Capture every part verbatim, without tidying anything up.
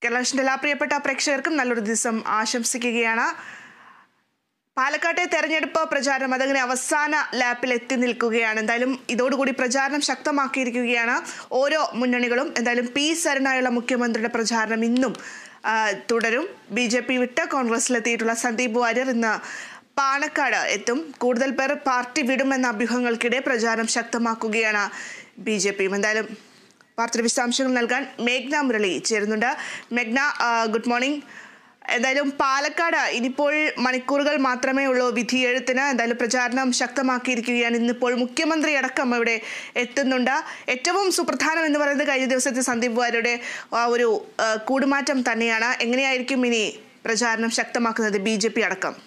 കേരളത്തിന്റെ എല്ലാ പ്രിയപ്പെട്ട പ്രേക്ഷകർക്കും നല്ലൊരു ദിവസം ആശംസിക്കുകയാണ്. പാലക്കാട്ടെ തെരഞ്ഞെടുപ്പ് പ്രചാരണം അതങ്ങനെ അവസാന ലാപ്പിൽ എത്തി നിൽക്കുകയാണ്. എന്തായാലും ഇതോടുകൂടി പ്രചാരണം ശക്തമാക്കിയിരിക്കുകയാണ് ഓരോ മുന്നണികളും. എന്തായാലും പി സരനായുള്ള മുഖ്യമന്ത്രിയുടെ പ്രചാരണം ഇന്നും തുടരും. ബി ജെ പി വിട്ട് കോൺഗ്രസിലെത്തിയിട്ടുള്ള സന്ദീപ് വാര്യർ ഇന്ന് പാലക്കാട് എത്തും. കൂടുതൽ പേർ പാർട്ടി വിടുമെന്ന അഭ്യൂഹങ്ങൾക്കിടെ പ്രചാരണം ശക്തമാക്കുകയാണ് ബി ജെ പിയും. എന്തായാലും വാർത്തയുടെ വിശദാംശങ്ങൾ നൽകാൻ മേഘ്ന മുരളി ചേരുന്നുണ്ട്. മേഘ്ന, ഗുഡ് മോർണിംഗ്. എന്തായാലും പാലക്കാട് ഇനിയിപ്പോൾ മണിക്കൂറുകൾ മാത്രമേ ഉള്ളൂ വിധിയെഴുത്തിന്. എന്തായാലും പ്രചാരണം ശക്തമാക്കിയിരിക്കുകയാണ്. ഇന്നിപ്പോൾ മുഖ്യമന്ത്രി അടക്കം ഇവിടെ എത്തുന്നുണ്ട്. ഏറ്റവും സുപ്രധാനം എന്ന് പറയുന്നത് കഴിഞ്ഞ ദിവസത്തെ സന്ദീപ് വാര്യരുടെ ഒരു കൂടുമാറ്റം തന്നെയാണ്. എങ്ങനെയായിരിക്കും ഇനി പ്രചാരണം ശക്തമാക്കുന്നത് ബി ജെ പി അടക്കം?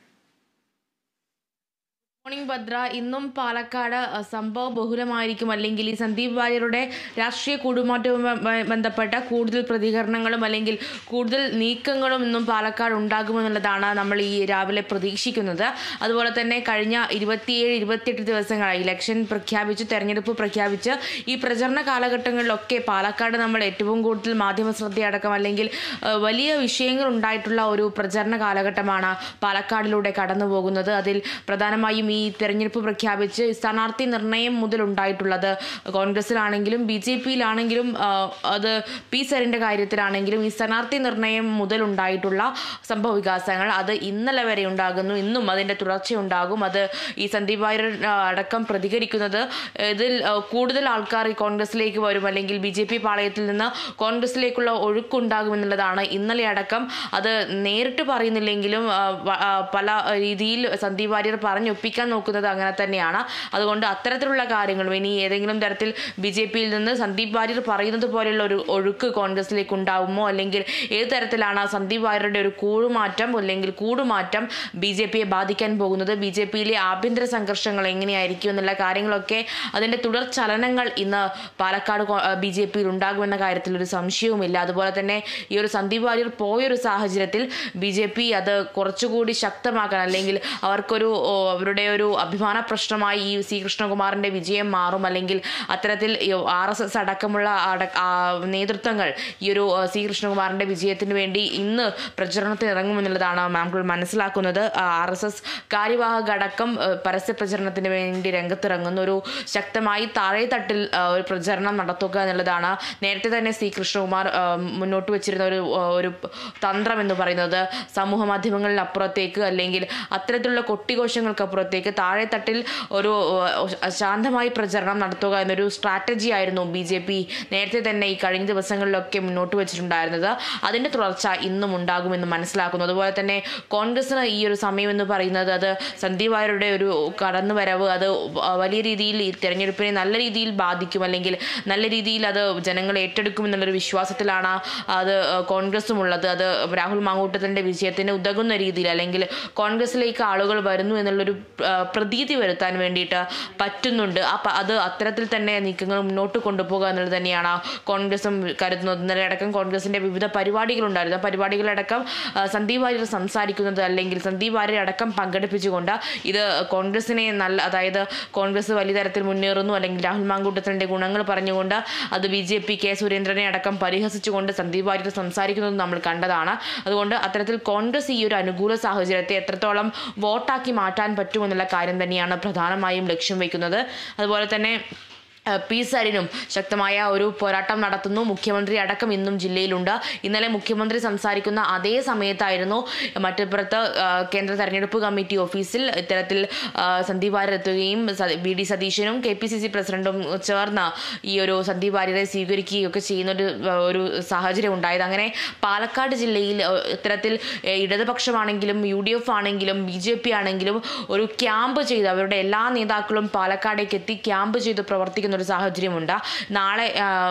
മോർണിംഗ് ഭദ്ര, ഇന്നും പാലക്കാട് സംഭവ ബഹുലമായിരിക്കും. അല്ലെങ്കിൽ ഈ സന്ദീപ് വാര്യരുടെ രാഷ്ട്രീയ കൂടുമാറ്റവുമായി ബന്ധപ്പെട്ട കൂടുതൽ പ്രതികരണങ്ങളും അല്ലെങ്കിൽ കൂടുതൽ നീക്കങ്ങളും ഇന്നും പാലക്കാട് ഉണ്ടാകുമെന്നുള്ളതാണ് നമ്മൾ ഈ രാവിലെ പ്രതീക്ഷിക്കുന്നത്. അതുപോലെ തന്നെ കഴിഞ്ഞ ഇരുപത്തിയേഴ് ഇരുപത്തിയെട്ട് ദിവസങ്ങളായി ഇലക്ഷൻ പ്രഖ്യാപിച്ച് തെരഞ്ഞെടുപ്പ് പ്രഖ്യാപിച്ച് ഈ പ്രചരണ കാലഘട്ടങ്ങളിലൊക്കെ പാലക്കാട് നമ്മൾ ഏറ്റവും കൂടുതൽ മാധ്യമ ശ്രദ്ധയടക്കം അല്ലെങ്കിൽ വലിയ വിഷയങ്ങൾ ഉണ്ടായിട്ടുള്ള ഒരു പ്രചരണ കാലഘട്ടമാണ് പാലക്കാടിലൂടെ കടന്നു പോകുന്നത്. അതിൽ പ്രധാനമായും ഈ തെരഞ്ഞെടുപ്പ് പ്രഖ്യാപിച്ച് സ്ഥാനാർത്ഥി നിർണയം മുതൽ ഉണ്ടായിട്ടുള്ളത് കോൺഗ്രസിലാണെങ്കിലും ബി ജെ പിയിലാണെങ്കിലും അത് പി സരിന്റെ കാര്യത്തിലാണെങ്കിലും ഈ സ്ഥാനാർത്ഥി നിർണയം മുതൽ ഉണ്ടായിട്ടുള്ള സംഭവ വികാസങ്ങൾ അത് ഇന്നലെ വരെ ഉണ്ടാകുന്നു. ഇന്നും അതിന്റെ തുടർച്ചയുണ്ടാകും. അത് ഈ സന്ദീപ് വാര്യർ അടക്കം പ്രതികരിക്കുന്നത് ഇതിൽ കൂടുതൽ ആൾക്കാർ ഈ കോൺഗ്രസിലേക്ക് വരും അല്ലെങ്കിൽ ബി ജെ പി പാളയത്തിൽ നിന്ന് കോൺഗ്രസിലേക്കുള്ള ഒഴുക്കുണ്ടാകുമെന്നുള്ളതാണ്. ഇന്നലെ അടക്കം അത് നേരിട്ട് പറയുന്നില്ലെങ്കിലും പല രീതിയിൽ സന്ദീപ് വാര്യർ പറഞ്ഞൊപ്പിക്കാൻ നോക്കുന്നത് അങ്ങനെ തന്നെയാണ്. അതുകൊണ്ട് അത്തരത്തിലുള്ള കാര്യങ്ങളും ഇനി ഏതെങ്കിലും തരത്തിൽ ബി ജെ പിയിൽ നിന്ന് സന്ദീപ് വാര്യർ പറയുന്നത് പോലെയുള്ള ഒരു ഒഴുക്ക് കോൺഗ്രസിലേക്ക് ഉണ്ടാവുമോ അല്ലെങ്കിൽ ഏത് തരത്തിലാണ് സന്ദീപ് വാര്യരുടെ ഒരു കൂടുമാറ്റം അല്ലെങ്കിൽ കൂടുമാറ്റം ബി ജെ പിയെ ബാധിക്കാൻ പോകുന്നത്, ബി ജെ പിയിലെ ആഭ്യന്തര സംഘർഷങ്ങൾ എങ്ങനെയായിരിക്കും എന്നുള്ള കാര്യങ്ങളൊക്കെ അതിന്റെ തുടർ ചലനങ്ങൾ ഇന്ന് പാലക്കാട് ബി ജെ പിയിൽ ഉണ്ടാകുമെന്ന കാര്യത്തിൽ ഒരു സംശയവുമില്ല. അതുപോലെ തന്നെ ഈ ഒരു സന്ദീപ് വാര്യർ പോയൊരു സാഹചര്യത്തിൽ ബി ജെ പി അത് കുറച്ചുകൂടി ശക്തമാക്കാൻ അല്ലെങ്കിൽ അവർക്കൊരു അവരുടെ ഒരു അഭിമാന പ്രശ്നമായി ഈ സി കൃഷ്ണകുമാറിന്റെ വിജയം മാറും. അല്ലെങ്കിൽ അത്തരത്തിൽ ആർ എസ് എസ് അടക്കമുള്ള നേതൃത്വങ്ങൾ ഈ ഒരു സി കൃഷ്ണകുമാറിന്റെ വിജയത്തിന് വേണ്ടി ഇന്ന് പ്രചരണത്തിന് ഇറങ്ങുമെന്നുള്ളതാണ് നമ്മൾ മനസ്സിലാക്കുന്നത്. ആർ എസ് എസ് കാര്യവാഹക അടക്കം പരസ്യ പ്രചരണത്തിന് വേണ്ടി രംഗത്തിറങ്ങുന്ന ഒരു ശക്തമായി താഴെത്തട്ടിൽ ഒരു പ്രചരണം നടത്തുക എന്നുള്ളതാണ് നേരത്തെ തന്നെ സി കൃഷ്ണകുമാർ മുന്നോട്ട് വെച്ചിരുന്ന ഒരു ഒരു തന്ത്രം എന്ന് പറയുന്നത്. സമൂഹ മാധ്യമങ്ങളിൽ അപ്പുറത്തേക്ക് അല്ലെങ്കിൽ അത്തരത്തിലുള്ള കൊട്ടിഘോഷങ്ങൾക്കപ്പുറത്തേക്ക് താഴെത്തട്ടിൽ ഒരു ശാന്തമായി പ്രചരണം നടത്തുക എന്നൊരു സ്ട്രാറ്റജി ആയിരുന്നു ബി ജെ പി നേരത്തെ തന്നെ ഈ കഴിഞ്ഞ ദിവസങ്ങളിലൊക്കെ മുന്നോട്ട് വെച്ചിട്ടുണ്ടായിരുന്നത്. അതിന്റെ തുടർച്ച ഇന്നും ഉണ്ടാകുമെന്ന് മനസ്സിലാക്കുന്നു. അതുപോലെ തന്നെ കോൺഗ്രസിന് ഈ ഒരു സമയം എന്ന് പറയുന്നത് അത് സന്ദീപ് വാര്യരുടെ ഒരു കടന്നുവരവ് അത് വലിയ രീതിയിൽ ഈ തെരഞ്ഞെടുപ്പിനെ നല്ല രീതിയിൽ ബാധിക്കും അല്ലെങ്കിൽ നല്ല രീതിയിൽ അത് ജനങ്ങൾ ഏറ്റെടുക്കും എന്നുള്ളൊരു വിശ്വാസത്തിലാണ് അത് കോൺഗ്രസും ഉള്ളത്. അത് രാഹുൽ മാങ്കൂട്ടത്തിന്റെ വിജയത്തിന് ഉതകുന്ന രീതിയിൽ അല്ലെങ്കിൽ കോൺഗ്രസിലേക്ക് ആളുകൾ വരുന്നു എന്നുള്ളൊരു പ്രതീതി വരുത്താൻ വേണ്ടിയിട്ട് പറ്റുന്നുണ്ട്. അപ്പം അത് അത്തരത്തിൽ തന്നെ നീക്കങ്ങൾ മുന്നോട്ട് കൊണ്ടുപോകുക എന്നുള്ളത് തന്നെയാണ് കോൺഗ്രസും കരുതുന്നത്. ഇന്നലെ അടക്കം കോൺഗ്രസിന്റെ വിവിധ പരിപാടികളുണ്ടായിരുന്നു. ആ പരിപാടികളടക്കം സന്ദീപ് വാര്യർ സംസാരിക്കുന്നത് അല്ലെങ്കിൽ സന്ദീപ് വാര്യർ അടക്കം പങ്കെടുപ്പിച്ചുകൊണ്ട് ഇത് കോൺഗ്രസിനെ നല്ല അതായത് കോൺഗ്രസ് വലിയ തരത്തിൽ മുന്നേറുന്നു അല്ലെങ്കിൽ രാഹുൽ മാങ്കൂട്ടത്തിന്റെ ഗുണങ്ങൾ പറഞ്ഞുകൊണ്ട് അത് ബി ജെ പി കെ സുരേന്ദ്രനെ അടക്കം പരിഹസിച്ചുകൊണ്ട് സന്ദീപ് വാര്യർ സംസാരിക്കുന്നത് നമ്മൾ കണ്ടതാണ്. അതുകൊണ്ട് അത്തരത്തിൽ കോൺഗ്രസ് ഈ ഒരു അനുകൂല സാഹചര്യത്തെ എത്രത്തോളം വോട്ടാക്കി മാറ്റാൻ പറ്റുമെന്നുള്ള കാര്യം തന്നെയാണ് പ്രധാനമായും ലക്ഷ്യം വയ്ക്കുന്നത്. അതുപോലെ തന്നെ പി സരിനും ശക്തമായ ഒരു പോരാട്ടം നടത്തുന്നു. മുഖ്യമന്ത്രി അടക്കം ഇന്നും ജില്ലയിലുണ്ട്. ഇന്നലെ മുഖ്യമന്ത്രി സംസാരിക്കുന്ന അതേ സമയത്തായിരുന്നു മറ്റപ്പുറത്ത് കേന്ദ്ര തെരഞ്ഞെടുപ്പ് കമ്മിറ്റി ഓഫീസിൽ ഇത്തരത്തിൽ സന്ദീപ് വാര്യർ എത്തുകയും വി ഡി സതീശനും കെ പി സി സി പ്രസിഡന്റും ചേർന്ന് ഈ ഒരു സന്ദീപ് വാര്യരെ സ്വീകരിക്കുകയും ഒക്കെ ചെയ്യുന്നൊരു ഒരു സാഹചര്യം ഉണ്ടായത്. അങ്ങനെ പാലക്കാട് ജില്ലയിൽ ഇത്തരത്തിൽ ഇടതുപക്ഷമാണെങ്കിലും യു ഡി എഫ് ആണെങ്കിലും ബി ജെ പി ആണെങ്കിലും ഒരു ക്യാമ്പ് ചെയ്ത് അവരുടെ എല്ലാ നേതാക്കളും പാലക്കാടേക്ക് എത്തി ക്യാമ്പ് ചെയ്ത് പ്രവർത്തിക്കുന്ന ഒരു സാഹചര്യമുണ്ട്. നാളെ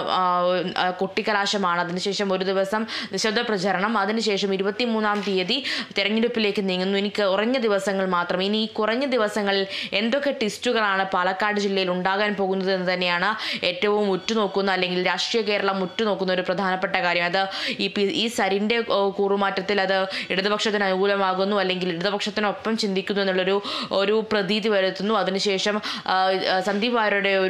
കൊട്ടിക്കലാശമാണ്. അതിനുശേഷം ഒരു ദിവസം നിശബ്ദ പ്രചരണം. അതിനുശേഷം ഇരുപത്തി മൂന്നാം തീയതി തെരഞ്ഞെടുപ്പിലേക്ക് നീങ്ങുന്നു. ഇനി കുറഞ്ഞ ദിവസങ്ങൾ മാത്രം. ഇനി ഈ കുറഞ്ഞ ദിവസങ്ങളിൽ എന്തൊക്കെ ടെസ്റ്റുകളാണ് പാലക്കാട് ജില്ലയിൽ ഉണ്ടാകാൻ പോകുന്നത് എന്ന് തന്നെയാണ് ഏറ്റവും ഉറ്റുനോക്കുന്ന അല്ലെങ്കിൽ രാഷ്ട്രീയ കേരളം ഉറ്റുനോക്കുന്ന ഒരു പ്രധാനപ്പെട്ട കാര്യം. അത് ഈ ഈ സരിന്റെ കൂറുമാറ്റത്തിൽ അത് ഇടതുപക്ഷത്തിന് അനുകൂലമാകുന്നു അല്ലെങ്കിൽ ഇടതുപക്ഷത്തിനൊപ്പം ചിന്തിക്കുന്നു എന്നുള്ളൊരു ഒരു പ്രതീതി വരുത്തുന്നു. അതിനുശേഷം സന്ദീപ് വാര്യരുടെ ഒരു കോൺഗ്രസ്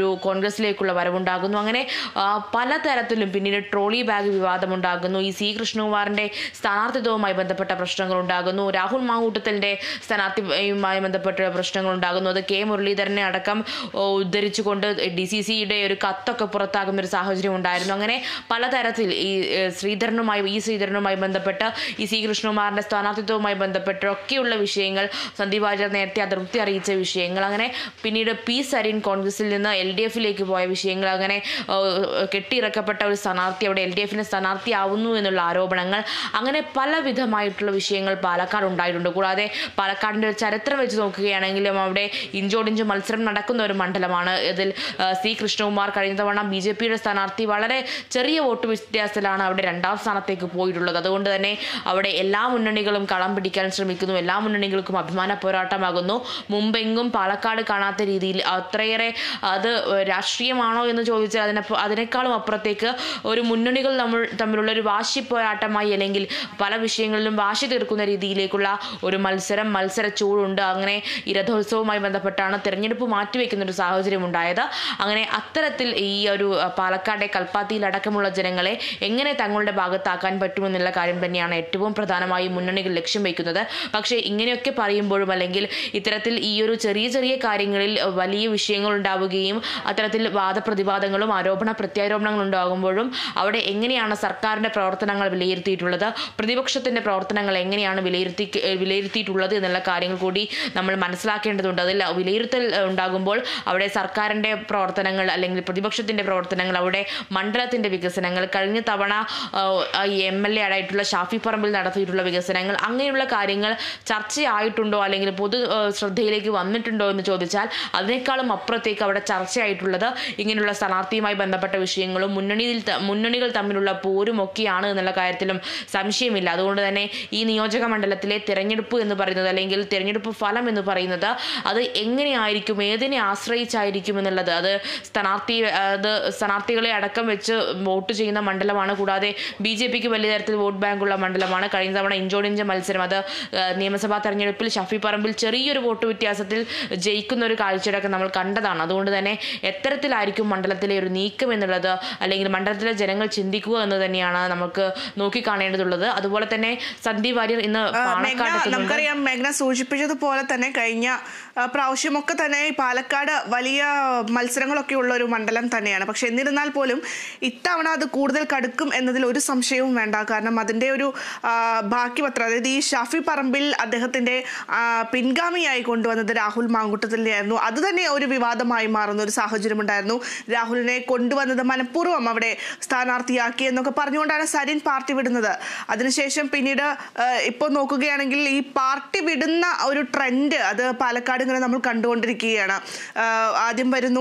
കോൺഗ്രസിലേക്കുള്ള വരവുണ്ടാകുന്നു. അങ്ങനെ പലതരത്തിലും പിന്നീട് ട്രോളി ബാഗ് വിവാദമുണ്ടാകുന്നു. ഈ സി കൃഷ്ണകുമാറിന്റെ സ്ഥാനാർത്ഥിത്വവുമായി ബന്ധപ്പെട്ട പ്രശ്നങ്ങൾ ഉണ്ടാകുന്നു. രാഹുൽ മാങ്കൂട്ടത്തിന്റെ സ്ഥാനാർത്ഥിയുമായി ബന്ധപ്പെട്ട പ്രശ്നങ്ങൾ ഉണ്ടാകുന്നു. അത് കെ മുരളീധരനെ അടക്കം ഉദ്ധരിച്ചുകൊണ്ട് ഡി സി സിയുടെ ഒരു കത്തൊക്കെ പുറത്താകുന്ന ഒരു സാഹചര്യം ഉണ്ടായിരുന്നു. അങ്ങനെ പലതരത്തിൽ ഈ ശ്രീധരനുമായി ഈ ശ്രീധരനുമായി ബന്ധപ്പെട്ട് ഈ സി കൃഷ്ണകുമാറിന്റെ സ്ഥാനാർത്ഥിത്വവുമായി ബന്ധപ്പെട്ടൊക്കെയുള്ള വിഷയങ്ങൾ സന്ദീപ് വാര്യർ നേരത്തെ അതൃപ്തി അറിയിച്ച വിഷയങ്ങൾ, അങ്ങനെ പിന്നീട് പി സരിൻ കോൺഗ്രസിൽ നിന്ന് എൽ ഡി എഫിലേക്ക് പോയ വിഷയങ്ങൾ, അങ്ങനെ കെട്ടിയിറക്കപ്പെട്ട ഒരു സ്ഥാനാർത്ഥി അവിടെ എൽ ഡി എഫിന് സ്ഥാനാർത്ഥിയാവുന്നു എന്നുള്ള ആരോപണങ്ങൾ, അങ്ങനെ പലവിധമായിട്ടുള്ള വിഷയങ്ങൾ പാലക്കാട് ഉണ്ടായിട്ടുണ്ട്. കൂടാതെ പാലക്കാടിന്റെ ഒരു ചരിത്രം വെച്ച് നോക്കുകയാണെങ്കിലും അവിടെ ഇഞ്ചോടിഞ്ച് മത്സരം നടക്കുന്ന ഒരു മണ്ഡലമാണ്. ഇതിൽ സി കൃഷ്ണകുമാർ കഴിഞ്ഞ തവണ ബി ജെ പിയുടെ സ്ഥാനാർത്ഥി വളരെ ചെറിയ വോട്ട് വ്യത്യാസത്തിലാണ് അവിടെ രണ്ടാം സ്ഥാനത്തേക്ക് പോയിട്ടുള്ളത്. അതുകൊണ്ട് തന്നെ അവിടെ എല്ലാ മുന്നണികളും കളം പിടിക്കാൻ ശ്രമിക്കുന്നു. എല്ലാ മുന്നണികൾക്കും അഭിമാന പോരാട്ടമാകുന്നു. മുമ്പെങ്കും പാലക്കാട് കാണാത്ത രീതിയിൽ അത്രയേറെ അത് രാഷ്ട്രീയമാണോ എന്ന് ചോദിച്ചാൽ അതിനെ അതിനേക്കാളും അപ്പുറത്തേക്ക് ഒരു മുന്നണികൾ നമ്മൾ തമ്മിലുള്ള ഒരു വാശി പോരാട്ടമായി അല്ലെങ്കിൽ പല വിഷയങ്ങളിലും വാശി തീർക്കുന്ന രീതിയിലേക്കുള്ള ഒരു മത്സരം മത്സര ചൂടുണ്ട്. അങ്ങനെ ഈ രഥോത്സവവുമായി ബന്ധപ്പെട്ടാണ് തെരഞ്ഞെടുപ്പ് മാറ്റിവെക്കുന്ന ഒരു സാഹചര്യം ഉണ്ടായത്. അങ്ങനെ അത്തരത്തിൽ ഈ ഒരു പാലക്കാട്ടെ കൽപ്പാത്തിയിൽ അടക്കമുള്ള ജനങ്ങളെ എങ്ങനെ തങ്ങളുടെ ഭാഗത്താക്കാൻ പറ്റുമെന്നുള്ള കാര്യം തന്നെയാണ് ഏറ്റവും പ്രധാനമായി മുന്നണികൾ ലക്ഷ്യം വയ്ക്കുന്നത്. പക്ഷേ ഇങ്ങനെയൊക്കെ പറയുമ്പോഴും അല്ലെങ്കിൽ ഇത്തരത്തിൽ ഈ ഒരു ചെറിയ ചെറിയ കാര്യങ്ങളിൽ വലിയ വിഷയങ്ങൾ ഉണ്ടാവുകയും അത്തരത്തിൽ വാദപ്രതിവാദങ്ങളും ആരോപണ പ്രത്യാരോപണങ്ങളും ഉണ്ടാകുമ്പോഴും അവിടെ എങ്ങനെയാണ് സർക്കാരിന്റെ പ്രവർത്തനങ്ങൾ വിലയിരുത്തിയിട്ടുള്ളത്, പ്രതിപക്ഷത്തിന്റെ പ്രവർത്തനങ്ങൾ എങ്ങനെയാണ് വിലയിരുത്തി വിലയിരുത്തിയിട്ടുള്ളത് എന്നുള്ള കാര്യങ്ങൾ കൂടി നമ്മൾ മനസ്സിലാക്കേണ്ടതുണ്ട്. അതിൽ വിലയിരുത്തൽ ഉണ്ടാകുമ്പോൾ അവിടെ സർക്കാരിന്റെ പ്രവർത്തനങ്ങൾ അല്ലെങ്കിൽ പ്രതിപക്ഷത്തിന്റെ പ്രവർത്തനങ്ങൾ, അവിടെ മണ്ഡലത്തിന്റെ വികസനങ്ങൾ, കഴിഞ്ഞ തവണ എം എൽ എ ആയിട്ടുള്ള ഷാഫി പറമ്പിൽ നടത്തിയിട്ടുള്ള വികസനങ്ങൾ, അങ്ങനെയുള്ള കാര്യങ്ങൾ ചർച്ചയായിട്ടുണ്ടോ അല്ലെങ്കിൽ പൊതു ശ്രദ്ധയിലേക്ക് വന്നിട്ടുണ്ടോ എന്ന് ചോദിച്ചാൽ അതിനേക്കാളും അപ്പുറത്തേക്ക് അവിടെ ചർച്ചയായിട്ടുള്ളത് ഇങ്ങനെയുള്ള സ്ഥാനാർത്ഥിയുമായി ബന്ധപ്പെട്ട വിഷയങ്ങളും മുന്നണിയിൽ മുന്നണികൾ തമ്മിലുള്ള പോരും ഒക്കെയാണ് എന്നുള്ള കാര്യത്തിലും സംശയമില്ല. അതുകൊണ്ട് തന്നെ ഈ നിയോജക മണ്ഡലത്തിലെ തിരഞ്ഞെടുപ്പ് എന്ന് പറയുന്നത് അല്ലെങ്കിൽ തിരഞ്ഞെടുപ്പ് ഫലം എന്ന് പറയുന്നത് അത് എങ്ങനെയായിരിക്കും, ഏതിനെ ആശ്രയിച്ചായിരിക്കും എന്നുള്ളത്, അത് സ്ഥാനാർത്ഥി അത് സ്ഥാനാർത്ഥികളെ അടക്കം വെച്ച് വോട്ട് ചെയ്യുന്ന മണ്ഡലമാണ്. കൂടാതെ ബി ജെ പിക്ക് വലിയ തരത്തിൽ വോട്ട് ബാങ്കുള്ള മണ്ഡലമാണ്. കഴിഞ്ഞ തവണ ഇഞ്ചോടിഞ്ച മത്സരം അത് നിയമസഭാ തെരഞ്ഞെടുപ്പിൽ ഷഫി പറമ്പിൽ ചെറിയൊരു വോട്ട് വ്യത്യാസത്തിൽ ജയിക്കുന്ന ഒരു കാഴ്ചയൊക്കെ നമ്മൾ കണ്ടതാണ്. അതുകൊണ്ട് തന്നെ എത്തരത്തിലായിരിക്കും മണ്ഡലത്തിലെ ഒരു നീക്കം എന്നുള്ളത് അല്ലെങ്കിൽ മണ്ഡലത്തിലെ ജനങ്ങൾ ചിന്തിക്കുക എന്ന് തന്നെയാണ് നമുക്ക് നോക്കിക്കാണേണ്ടതുള്ളത്. അതുപോലെ തന്നെ സന്ദീപ് വാര്യർ ഇന്ന് നമുക്കറിയാം, മേഘ്ന സൂചിപ്പിച്ചതുപോലെ തന്നെ കഴിഞ്ഞ പ്രാവശ്യമൊക്കെ തന്നെ പാലക്കാട് വലിയ മത്സരങ്ങളൊക്കെ ഉള്ള ഒരു മണ്ഡലം തന്നെയാണ്. പക്ഷെ എന്നിരുന്നാൽ പോലും ഇത്തവണ അത് കൂടുതൽ കടുക്കും എന്നതിൽ ഒരു സംശയവും വേണ്ട. കാരണം അതിൻ്റെ ഒരു ബാക്കി പത്രം, അതായത് ഈ ഷാഫി പറമ്പിൽ അദ്ദേഹത്തിന്റെ പിൻഗാമിയായി കൊണ്ടുവന്നത് രാഹുൽ മാങ്കൂട്ടത്തിലായിരുന്നു. അത് തന്നെ ഒരു വിവാദമായി മാറുന്ന ഒരു സാഹചര്യം ഉണ്ടായിരുന്നു. രാഹുലിനെ കൊണ്ടുവന്നത് മനഃപൂർവ്വം അവിടെ സ്ഥാനാർത്ഥിയാക്കി എന്നൊക്കെ പറഞ്ഞുകൊണ്ടാണ് സരിൻ പാർട്ടി വിടുന്നത്. അതിനുശേഷം പിന്നീട് ഇപ്പോൾ നോക്കുകയാണെങ്കിൽ ഈ പാർട്ടി വിടുന്ന ഒരു ട്രെൻഡ് അത് പാലക്കാട് ഇങ്ങനെ നമ്മൾ കണ്ടുകൊണ്ടിരിക്കുകയാണ്. ആദ്യം വരുന്നു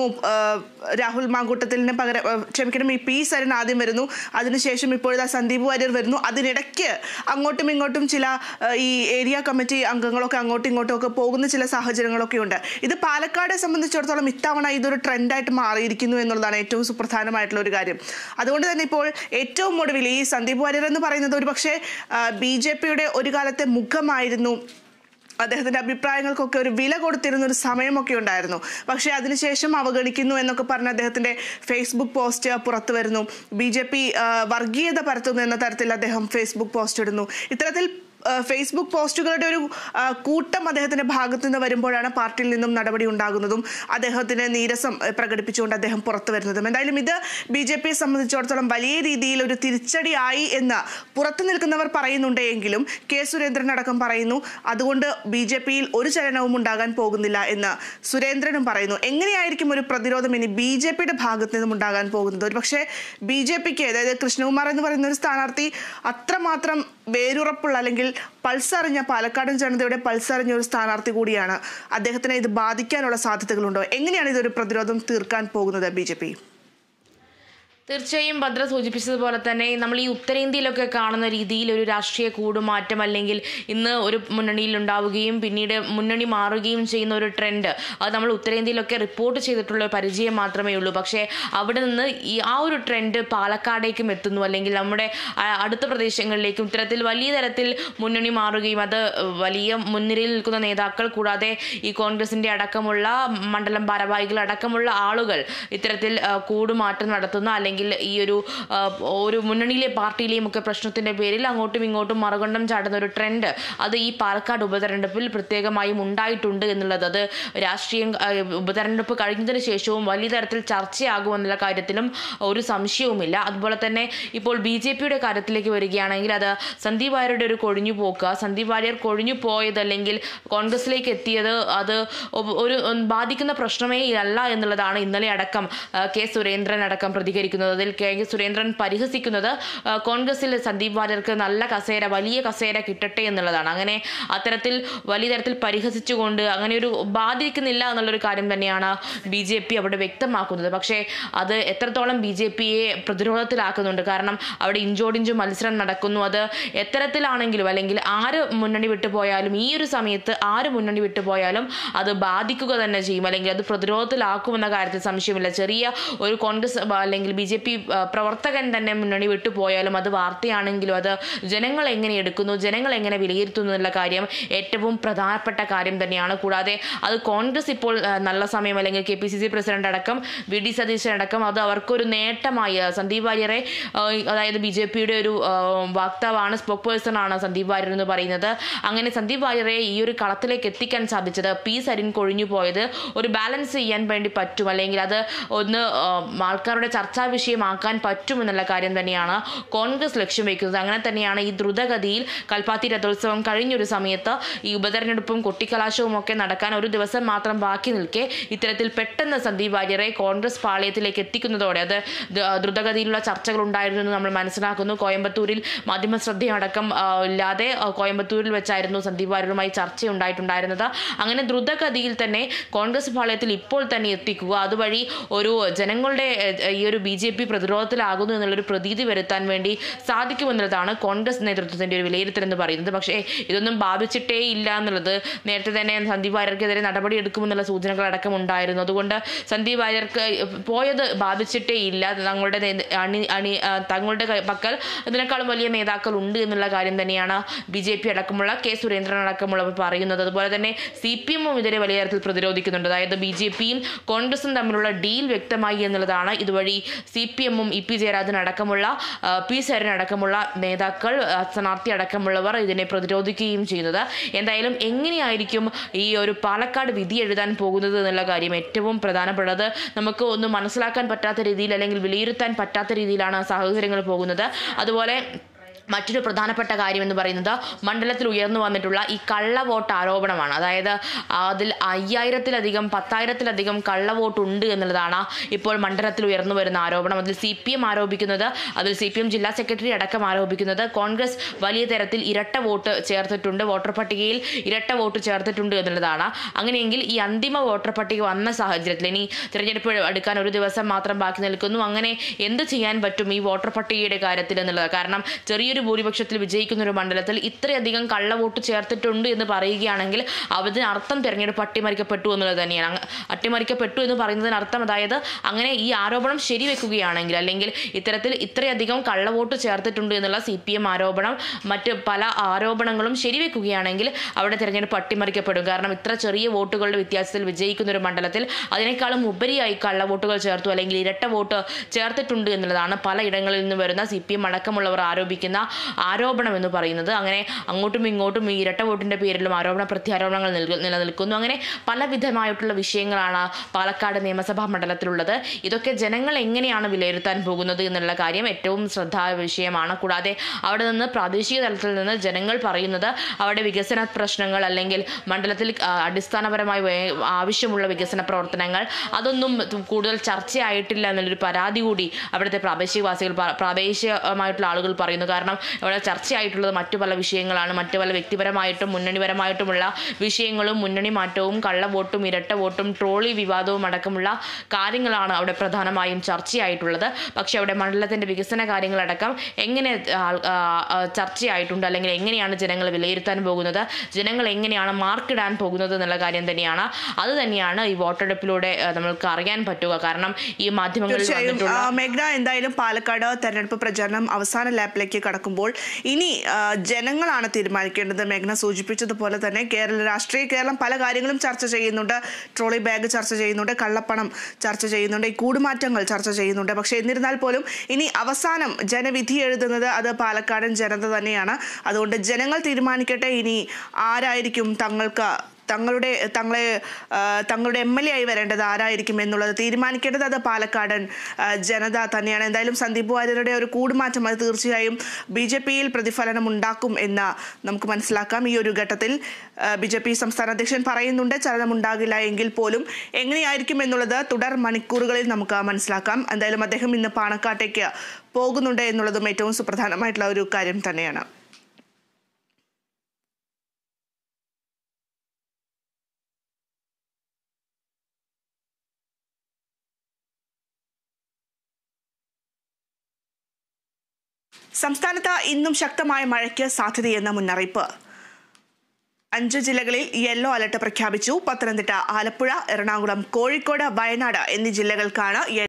രാഹുൽ മാങ്കൂട്ടത്തിലിന് പകരം ക്ഷമിക്കണം ഈ പി സരിൻ ആദ്യം വരുന്നു. അതിനുശേഷം ഇപ്പോഴത്തെ സന്ദീപ് വാര്യർ വരുന്നു. അതിനിടയ്ക്ക് അങ്ങോട്ടും ഇങ്ങോട്ടും ചില ഈ ഏരിയ കമ്മിറ്റി അംഗങ്ങളൊക്കെ അങ്ങോട്ടും ഇങ്ങോട്ടും ഒക്കെ പോകുന്ന ചില സാഹചര്യങ്ങളൊക്കെ ഉണ്ട്. ഇത് പാലക്കാടെ സംബന്ധിച്ചിടത്തോളം ഇത്തവണ ഇതൊരു ട്രെൻഡായിട്ട് മാറിയിരിക്കുന്നു എന്നുള്ളതാണ് ഏറ്റവും സുപ്രധാനമായിട്ടുള്ള ഒരു കാര്യം. അതുകൊണ്ട് തന്നെ ഇപ്പോൾ ഏറ്റവും ഒടുവിൽ ഈ സന്ദീപ് വാര്യർ എന്ന് പറയുന്നത് ഒരു പക്ഷേ ബി ജെ പിയുടെ ഒരു കാലത്തെ മുഖമായിരുന്നു. അദ്ദേഹത്തിന്റെ അഭിപ്രായങ്ങൾക്കൊക്കെ ഒരു വില കൊടുത്തിരുന്ന ഒരു സമയമൊക്കെ ഉണ്ടായിരുന്നു. പക്ഷെ അതിനുശേഷം അവഗണിക്കുന്നു എന്നൊക്കെ പറഞ്ഞ് അദ്ദേഹത്തിന്റെ ഫേസ്ബുക്ക് പോസ്റ്റ് പുറത്തു വരുന്നു. ബി ജെ പി വർഗീയത പരത്തുന്നു എന്ന തരത്തിൽ അദ്ദേഹം ഫേസ്ബുക്ക് പോസ്റ്റ് ഇടുന്നു. ഇത്തരത്തിൽ ഫേസ്ബുക്ക് പോസ്റ്റുകളുടെ ഒരു കൂട്ടം അദ്ദേഹത്തിന്റെ ഭാഗത്തു നിന്ന് വരുമ്പോഴാണ് പാർട്ടിയിൽ നിന്നും നടപടി ഉണ്ടാകുന്നതും അദ്ദേഹത്തിന് നീരസം പ്രകടിപ്പിച്ചുകൊണ്ട് അദ്ദേഹം പുറത്തു വരുന്നതും. എന്തായാലും ഇത് ബി ജെ പിയെ സംബന്ധിച്ചിടത്തോളം വലിയ രീതിയിൽ ഒരു തിരിച്ചടിയായി എന്ന് പുറത്തു നിൽക്കുന്നവർ പറയുന്നുണ്ടെങ്കിലും കെ സുരേന്ദ്രൻ അടക്കം പറയുന്നു അതുകൊണ്ട് ബി ജെ പിയിൽ ഒരു ചലനവും ഉണ്ടാകാൻ പോകുന്നില്ല എന്ന് സുരേന്ദ്രനും പറയുന്നു. എങ്ങനെയായിരിക്കും ഒരു പ്രതിരോധം ഇനി ബി ജെ പിയുടെ ഭാഗത്തു നിന്നും ഉണ്ടാകാൻ പോകുന്നത്? ഒരു പക്ഷേ ബി ജെ പിക്ക് അതായത് കൃഷ്ണകുമാർ എന്ന് പറയുന്ന ഒരു സ്ഥാനാർത്ഥി അത്രമാത്രം വേരുറപ്പുള്ള അല്ലെങ്കിൽ പൾസറിഞ്ഞ പാലക്കാടൻ ജനതയുടെ പൾസറിഞ്ഞ ഒരു സ്ഥാനാർത്ഥി കൂടിയാണ്. അദ്ദേഹത്തിനെ ഇത് ബാധിക്കാനുള്ള സാധ്യതകളുണ്ടോ? എങ്ങനെയാണ് ഇതൊരു പ്രതിരോധം തീർക്കാൻ പോകുന്നത് ബി ജെ പി? തീർച്ചയായും ഭദ്ര സൂചിപ്പിച്ചതുപോലെ തന്നെ നമ്മൾ ഈ ഉത്തരേന്ത്യയിലൊക്കെ കാണുന്ന രീതിയിൽ ഒരു രാഷ്ട്രീയ കൂടുമാറ്റം അല്ലെങ്കിൽ ഇന്ന് ഒരു മുന്നണിയിൽ ഉണ്ടാവുകയും പിന്നീട് മുന്നണി മാറുകയും ചെയ്യുന്ന ഒരു ട്രെൻഡ് അത് നമ്മൾ ഉത്തരേന്ത്യയിലൊക്കെ റിപ്പോർട്ട് ചെയ്തിട്ടുള്ള പരിചയം മാത്രമേ ഉള്ളൂ. പക്ഷേ അവിടെ നിന്ന് ഈ ആ ഒരു ട്രെൻഡ് പാലക്കാടേക്കും എത്തുന്നു, അല്ലെങ്കിൽ നമ്മുടെ അടുത്ത പ്രദേശങ്ങളിലേക്കും ഇത്തരത്തിൽ വലിയ തരത്തിൽ മുന്നണി മാറുകയും അത് വലിയ മുൻനിരയിൽ നിൽക്കുന്ന നേതാക്കൾ കൂടാതെ ഈ കോൺഗ്രസിന്റെ അടക്കമുള്ള മണ്ഡലം ഭാരവാഹികൾ അടക്കമുള്ള ആളുകൾ ഇത്തരത്തിൽ കൂടുമാറ്റം നടത്തുന്ന അല്ലെങ്കിൽ ഈ ഒരു ഒരു മുന്നണിയിലെ പാർട്ടിയിലെയും ഒക്കെ പ്രശ്നത്തിന്റെ പേരിൽ അങ്ങോട്ടും ഇങ്ങോട്ടും മറുകണ്ഠം ചാടുന്ന ഒരു ട്രെൻഡ് അത് ഈ പാലക്കാട് ഉപതെരഞ്ഞെടുപ്പിൽ പ്രത്യേകമായും ഉണ്ടായിട്ടുണ്ട് എന്നുള്ളത് അത് രാഷ്ട്രീയം ഉപതെരഞ്ഞെടുപ്പ് കഴിഞ്ഞതിന് ശേഷവും വലിയ തരത്തിൽ ചർച്ചയാകുമെന്നുള്ള കാര്യത്തിലും ഒരു സംശയവുമില്ല. അതുപോലെ തന്നെ ഇപ്പോൾ ബി ജെ പിയുടെ കാര്യത്തിലേക്ക് വരികയാണെങ്കിൽ അത് സന്ദീപ് വാര്യരുടെ ഒരു കൊഴിഞ്ഞു പോക്ക്, സന്ദീപ് വാര്യർ കൊഴിഞ്ഞു പോയത് അല്ലെങ്കിൽ കോൺഗ്രസിലേക്ക് എത്തിയത് അത് ഒരു ബാധിക്കുന്ന പ്രശ്നമേ അല്ല എന്നുള്ളതാണ് ഇന്നലെ അടക്കം കെ സുരേന്ദ്രൻ അടക്കം പ്രതികരിക്കുന്നത്. അതിൽ കെ സുരേന്ദ്രൻ പരിഹസിക്കുന്നത് കോൺഗ്രസിൽ സന്ദീപ് വാര്യർക്ക് നല്ല കസേര വലിയ കസേര കിട്ടട്ടെ എന്നുള്ളതാണ്. അങ്ങനെ അത്തരത്തിൽ വലിയ തരത്തിൽ പരിഹസിച്ചുകൊണ്ട് അങ്ങനെ ഒരു ബാധിക്കുന്നില്ല എന്നുള്ളൊരു കാര്യം തന്നെയാണ് ബി ജെ പി അവിടെ വ്യക്തമാക്കുന്നത്. പക്ഷേ അത് എത്രത്തോളം ബി ജെ പിയെ പ്രതിരോധത്തിലാക്കുന്നുണ്ട്, കാരണം അവിടെ ഇഞ്ചോടിഞ്ചു മത്സരം നടക്കുന്നു. അത് എത്തരത്തിലാണെങ്കിലും അല്ലെങ്കിൽ ആര് മുന്നണി വിട്ടുപോയാലും ഈ ഒരു സമയത്ത് ആര് മുന്നണി വിട്ടുപോയാലും അത് ബാധിക്കുക തന്നെ ചെയ്യും, അല്ലെങ്കിൽ അത് പ്രതിരോധത്തിലാക്കുമെന്ന കാര്യത്തിൽ സംശയമില്ല. ചെറിയ ഒരു കോൺഗ്രസ് അല്ലെങ്കിൽ ബി ജെ പി പ്രവർത്തകൻ തന്നെ മുന്നണി വിട്ടുപോയാലും അത് വാർത്തയാണെങ്കിലും അത് ജനങ്ങൾ എങ്ങനെ എടുക്കുന്നു, ജനങ്ങൾ എങ്ങനെ വിലയിരുത്തുന്നു എന്നുള്ള കാര്യം ഏറ്റവും പ്രധാനപ്പെട്ട കാര്യം തന്നെയാണ്. കൂടാതെ അത് കോൺഗ്രസ് ഇപ്പോൾ നല്ല സമയം അല്ലെങ്കിൽ K P C C president അടക്കം വി ഡി സതീശൻ അടക്കം അത് അവർക്കൊരു നേട്ടമായി. സന്ദീപ് വാര്യരെ അതായത് ബി ജെ പിയുടെ ഒരു വക്താവാണ്, സ്പോക്ക് പേഴ്സൺ ആണ് സന്ദീപ് വാര്യർ എന്ന് പറയുന്നത്. അങ്ങനെ സന്ദീപ് വാര്യരെ ഈ ഒരു കളത്തിലേക്ക് എത്തിക്കാൻ സാധിച്ചത് പി സരിൻ കൊഴിഞ്ഞു പോയത് ഒരു ബാലൻസ് ചെയ്യാൻ വേണ്ടി പറ്റും, അല്ലെങ്കിൽ അത് ഒന്ന് ആൾക്കാരുടെ ചർച്ചാ വിഷയമാക്കാൻ പറ്റുമെന്നുള്ള കാര്യം തന്നെയാണ് കോൺഗ്രസ് ലക്ഷ്യം വയ്ക്കുന്നത്. അങ്ങനെ തന്നെയാണ് ഈ ദ്രുതഗതിയിൽ കൽപ്പാത്തി രഥോത്സവം കഴിഞ്ഞൊരു സമയത്ത് ഈ ഉപതെരഞ്ഞെടുപ്പും കൊട്ടിക്കലാശവും ഒക്കെ നടക്കാൻ ഒരു ദിവസം മാത്രം ബാക്കി നിൽക്കെ ഇത്തരത്തിൽ പെട്ടെന്ന് സന്ദീപ് വാര്യരെ കോൺഗ്രസ് പാളയത്തിലേക്ക് എത്തിക്കുന്നതോടെ അത് ദ്രുതഗതിയിലുള്ള ചർച്ചകൾ ഉണ്ടായിരുന്നു എന്ന് നമ്മൾ മനസ്സിലാക്കുന്നു. കോയമ്പത്തൂരിൽ മാധ്യമ ശ്രദ്ധയടക്കം ഇല്ലാതെ കോയമ്പത്തൂരിൽ വെച്ചായിരുന്നു സന്ദീപ് വാര്യരുമായി ചർച്ച ഉണ്ടായിട്ടുണ്ടായിരുന്നത്. അങ്ങനെ ദ്രുതഗതിയിൽ തന്നെ കോൺഗ്രസ് പാളയത്തിൽ ഇപ്പോൾ തന്നെ എത്തിക്കുക, അതുവഴി ഒരു ജനങ്ങളുടെ ഈ ഒരു ബി ജെ പി പ്രതിരോധത്തിലാകുന്നു എന്നുള്ളൊരു പ്രതീതി വരുത്താൻ വേണ്ടി സാധിക്കുമെന്നുള്ളതാണ് കോൺഗ്രസ് നേതൃത്വത്തിന്റെ ഒരു വിലയിരുത്തൽ എന്ന് പറയുന്നത്. പക്ഷേ ഇതൊന്നും ബാധിച്ചിട്ടേ ഇല്ല എന്നുള്ളത് നേരത്തെ തന്നെ സന്ദീപ് വാര്യർക്കെതിരെ നടപടി എടുക്കുമെന്നുള്ള സൂചനകൾ അടക്കം ഉണ്ടായിരുന്നു. അതുകൊണ്ട് സന്ദീപ് വാര്യർക്ക് പോയത് ബാധിച്ചിട്ടേ ഇല്ല, തങ്ങളുടെ അണി അണി തങ്ങളുടെ പക്കൽ ഇതിനേക്കാളും വലിയ നേതാക്കൾ ഉണ്ട് എന്നുള്ള കാര്യം തന്നെയാണ് ബി ജെ പി അടക്കമുള്ള കെ സുരേന്ദ്രൻ അടക്കമുള്ളവർ പറയുന്നത്. അതുപോലെ തന്നെ സി പി എമ്മും ഇതിനെ വലിയ തരത്തിൽ പ്രതിരോധിക്കുന്നുണ്ട്. അതായത് ബി ജെ പിയും കോൺഗ്രസും തമ്മിലുള്ള ഡീൽ വ്യക്തമായി എന്നുള്ളതാണ് ഇതുവഴി സി പി എമ്മും ഇ പി ജയരാജൻ അടക്കമുള്ള പി സരിൻ അടക്കമുള്ള നേതാക്കൾ സ്ഥാനാർത്ഥി അടക്കമുള്ളവർ ഇതിനെ പ്രതിരോധിക്കുകയും ചെയ്യുന്നത്. എന്തായാലും എങ്ങനെയായിരിക്കും ഈ ഒരു പാലക്കാട് വിധി എഴുതാൻ പോകുന്നത് എന്നുള്ള കാര്യം ഏറ്റവും പ്രധാനപ്പെട്ടത് നമുക്ക് ഒന്ന് മനസ്സിലാക്കാൻ പറ്റാത്ത രീതിയിൽ അല്ലെങ്കിൽ വിലയിരുത്താൻ പറ്റാത്ത രീതിയിലാണ് സാഹചര്യങ്ങൾ പോകുന്നത്. അതുപോലെ മറ്റൊരു പ്രധാനപ്പെട്ട കാര്യം എന്ന് പറയുന്നത് മണ്ഡലത്തിൽ ഉയർന്നു വന്നിട്ടുള്ള ഈ കള്ളവോട്ട് ആരോപണമാണ്. അതായത് അതിൽ അയ്യായിരത്തിലധികം പത്തായിരത്തിലധികം കള്ളവോട്ട് ഉണ്ട് എന്നുള്ളതാണ് ഇപ്പോൾ മണ്ഡലത്തിൽ ഉയർന്നു വരുന്ന ആരോപണം. അതിൽ സി പി എം ആരോപിക്കുന്നത്, അതിൽ സി പി എം ജില്ലാ സെക്രട്ടറി അടക്കം ആരോപിക്കുന്നത് കോൺഗ്രസ് വലിയ തരത്തിൽ ഇരട്ട വോട്ട് ചേർത്തിട്ടുണ്ട്, വോട്ടർ പട്ടികയിൽ ഇരട്ട വോട്ട് ചേർത്തിട്ടുണ്ട് എന്നുള്ളതാണ്. അങ്ങനെയെങ്കിൽ ഈ അന്തിമ വോട്ടർ പട്ടിക വന്ന സാഹചര്യത്തിൽ ഇനി തിരഞ്ഞെടുപ്പ് എടുക്കാൻ ഒരു ദിവസം മാത്രം ബാക്കി നിൽക്കുന്നു. അങ്ങനെ എന്ത് ചെയ്യാൻ പറ്റും ഈ വോട്ടർ പട്ടികയുടെ കാര്യത്തിൽ എന്നുള്ളത്? കാരണം ചെറിയ ഒരു ഭൂരിപക്ഷത്തിൽ വിജയിക്കുന്ന ഒരു മണ്ഡലത്തിൽ ഇത്രയധികം കള്ളവോട്ട് ചേർത്തിട്ടുണ്ട് എന്ന് പറയുകയാണെങ്കിൽ അതിനർത്ഥം തെരഞ്ഞെടുപ്പ് അട്ടിമറിക്കപ്പെട്ടു എന്നുള്ളത് തന്നെയാണ്. അട്ടിമറിക്കപ്പെട്ടു എന്ന് പറയുന്നതിനർത്ഥം അതായത് അങ്ങനെ ഈ ആരോപണം ശരിവെക്കുകയാണെങ്കിൽ അല്ലെങ്കിൽ ഇത്തരത്തിൽ ഇത്രയധികം കള്ളവോട്ട് ചേർത്തിട്ടുണ്ട് എന്നുള്ള സി പി എം ആരോപണം മറ്റ് പല ആരോപണങ്ങളും ശരിവെക്കുകയാണെങ്കിൽ അവിടെ തെരഞ്ഞെടുപ്പ് അട്ടിമറിക്കപ്പെടും. കാരണം ഇത്ര ചെറിയ വോട്ടുകളുടെ വ്യത്യാസത്തിൽ വിജയിക്കുന്ന ഒരു മണ്ഡലത്തിൽ അതിനേക്കാളും ഉപരിയായി കള്ളവോട്ടുകൾ ചേർത്തു അല്ലെങ്കിൽ ഇരട്ട വോട്ട് ചേർത്തിട്ടുണ്ട് എന്നുള്ളതാണ് പലയിടങ്ങളിൽ നിന്ന് വരുന്ന സി പി എം അടക്കമുള്ളവർ ആരോപിക്കുന്ന ആരോപണം എന്ന് പറയുന്നത്. അങ്ങനെ അങ്ങോട്ടും ഇങ്ങോട്ടും ഈ ഇരട്ട വോട്ടിന്റെ പേരിലും ആരോപണ പ്രത്യാരോപണങ്ങൾ നിലനിൽക്കുന്നു. അങ്ങനെ പലവിധമായിട്ടുള്ള വിഷയങ്ങളാണ് പാലക്കാട് നിയമസഭാ മണ്ഡലത്തിലുള്ളത്. ഇതൊക്കെ ജനങ്ങൾ എങ്ങനെയാണ് വിലയിരുത്താൻ പോകുന്നത് എന്നുള്ള കാര്യം ഏറ്റവും ശ്രദ്ധാ വിഷയമാണ്. കൂടാതെ അവിടെ നിന്ന് പ്രാദേശിക തലത്തിൽ നിന്ന് ജനങ്ങൾ പറയുന്നത് അവിടെ വികസന പ്രശ്നങ്ങൾ അല്ലെങ്കിൽ മണ്ഡലത്തിൽ അടിസ്ഥാനപരമായി ആവശ്യമുള്ള വികസന പ്രവർത്തനങ്ങൾ അതൊന്നും കൂടുതൽ ചർച്ചയായിട്ടില്ല എന്നുള്ളൊരു പരാതി കൂടി അവിടുത്തെ പ്രാദേശികവാസികൾ പ്രാദേശികമായിട്ടുള്ള ആളുകൾ പറയുന്നു. കാരണം കാരണം ഇവിടെ ചർച്ചയായിട്ടുള്ളത് മറ്റു പല വിഷയങ്ങളാണ്. മറ്റു പല വ്യക്തിപരമായിട്ടും മുന്നണിപരമായിട്ടുമുള്ള വിഷയങ്ങളും മുന്നണി മാറ്റവും കള്ളവോട്ടും ഇരട്ട വോട്ടും ട്രോളി വിവാദവും അടക്കമുള്ള കാര്യങ്ങളാണ് അവിടെ പ്രധാനമായും ചർച്ചയായിട്ടുള്ളത്. പക്ഷേ അവിടെ മണ്ഡലത്തിൻ്റെ വികസന കാര്യങ്ങളടക്കം എങ്ങനെ ചർച്ചയായിട്ടുണ്ട്, അല്ലെങ്കിൽ എങ്ങനെയാണ് ജനങ്ങൾ വിലയിരുത്താൻ പോകുന്നത്, ജനങ്ങൾ എങ്ങനെയാണ് മാർക്കിടാൻ പോകുന്നത് എന്നുള്ള കാര്യം തന്നെയാണ്. അത് തന്നെയാണ് ഈ വോട്ടെടുപ്പിലൂടെ നമ്മൾക്ക് അറിയാൻ പറ്റുക. കാരണം ഈ മാധ്യമങ്ങളിൽ മേഘ്ന, എന്തായാലും പാലക്കാട് തെരഞ്ഞെടുപ്പ് പ്രചാരണം അവസാന ലാപ്പിലേക്ക് കടക്കുമ്പോൾ ഇനി ജനങ്ങളാണ് തീരുമാനിക്കേണ്ടത്. മേഘ്ന സൂചിപ്പിച്ചതുപോലെ തന്നെ കേരള രാഷ്ട്രീയ കേരളം പല കാര്യങ്ങളും ചർച്ച ചെയ്യുന്നുണ്ട്. ട്രോളി ബാഗ് ചർച്ച ചെയ്യുന്നുണ്ട്, കള്ളപ്പണം ചർച്ച ചെയ്യുന്നുണ്ട്, ഈ കൂടുമാറ്റങ്ങൾ ചർച്ച ചെയ്യുന്നുണ്ട്. പക്ഷേ എന്നിരുന്നാൽ പോലും ഇനി അവസാനം ജനവിധി എഴുതുന്നത് അത് പാലക്കാടൻ ജനത തന്നെയാണ്. അതുകൊണ്ട് ജനങ്ങൾ തീരുമാനിക്കട്ടെ ഇനി ആരായിരിക്കും തങ്ങൾക്ക് തങ്ങളുടെ തങ്ങളെ തങ്ങളുടെ എം എൽ എ ആയി വരേണ്ടത് ആരായിരിക്കും എന്നുള്ളത് തീരുമാനിക്കേണ്ടത് അത് പാലക്കാടൻ ജനത തന്നെയാണ്. എന്തായാലും സന്ദീപ് വാര്യരുടെ ഒരു കൂടുമാറ്റം അത് തീർച്ചയായും ബി ജെ പിയിൽ പ്രതിഫലനം ഉണ്ടാക്കും എന്ന് നമുക്ക് മനസ്സിലാക്കാം. ഈ ഒരു ഘട്ടത്തിൽ ബി ജെ പി സംസ്ഥാന അധ്യക്ഷൻ പറയുന്നുണ്ട് ചലനമുണ്ടാകില്ല എങ്കിൽ പോലും എങ്ങനെയായിരിക്കും എന്നുള്ളത് തുടർ മണിക്കൂറുകളിൽ നമുക്ക് മനസ്സിലാക്കാം. എന്തായാലും അദ്ദേഹം ഇന്ന് പാണക്കാട്ടേക്ക് പോകുന്നുണ്ട് എന്നുള്ളതും ഏറ്റവും സുപ്രധാനമായിട്ടുള്ള ഒരു കാര്യം തന്നെയാണ്. സംസ്ഥാനത്ത് ഇന്നും ശക്തമായ മഴയ്ക്ക് സാധ്യതയെന്ന മുന്നറിയിപ്പ്. അഞ്ച് ജില്ലകളിൽ യെല്ലോ അലർട്ട് പ്രഖ്യാപിച്ചു. പത്തനംതിട്ട, ആലപ്പുഴ, എറണാകുളം, കോഴിക്കോട്, വയനാട് എന്നീ ജില്ലകൾക്കാണ്